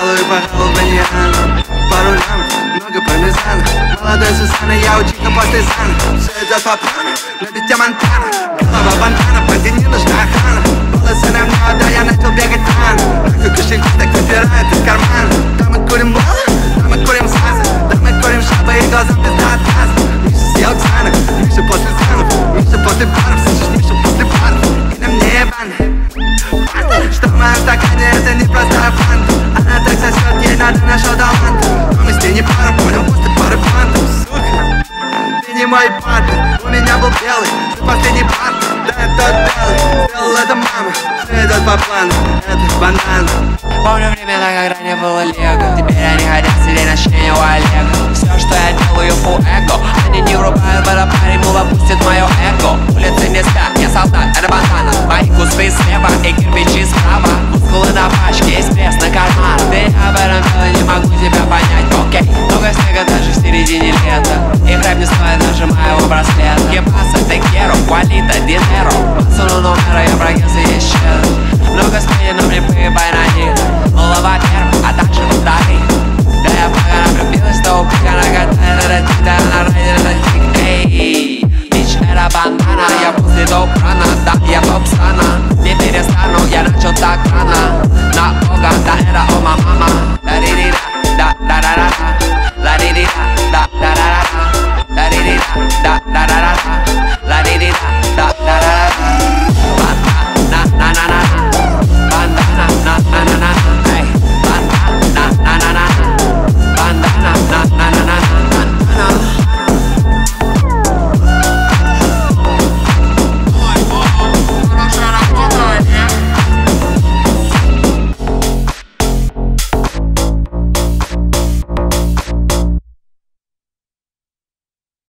пожалуй, похал баньян. По рулям, много пармезана. Молодой Сусана, я учитель после сана. Все идет по плану, любит тебя Монтана. Голова бандана, пойди, не нужна охрана. Волосы на мне, да я начал бегать рано. Нахуй кошельки так выпирают из кармана. Да мы курим мало, да мы курим сазы. Да мы курим шабы и глазом пизда отказа. Миша съел Ксанок, Миша после Санов. Миша после паров, слышишь, Миша после паров. И на мне баны. Что в моем стакане, это не простая фанта. Она так сосет, ей надо на шоу таланта. Но мы с ней не пара, понял, после пары фантов. Сука, ты не мой патер. У меня был белый, ты последний партер. Да, тот белый, сделал это мама. Все идет по плану, это банан. Помню времена, когда не было лего. Теперь они хотят сидеть на члене у Олега. Все, что я делаю, full эго. Они не врубают в это парень, мула пустит мое эго. Улицы не спят, я солдат, это бандана. Мои кусты слева и кирпичи справа. Мускулы на пачке, есть пресс на карман. Ты об этом дело, не могу тебя понять, окей. Много снега даже в середине лета. И рэп не стоит даже моего браслета. Кепаса, текеро, квалита, динеро. Пацану номера, я прогресс и есть щедро. Много снега, но мне поебай на них. Мула, во-первых, а также во-вторых. Да я пока влюбилась, то упрека нагадает. Это тик, да она райдер, это тик, эй. Бич, это бандана, я после топ-рана. Да, я топ-стана, не перестану, я начал так рано. На бога, да это ома мама. Да-ди-ди-да, да-да-да-да. Да-ди-ди-да, да-да-да-да. Да-ди-ди-да, да-да-да-да.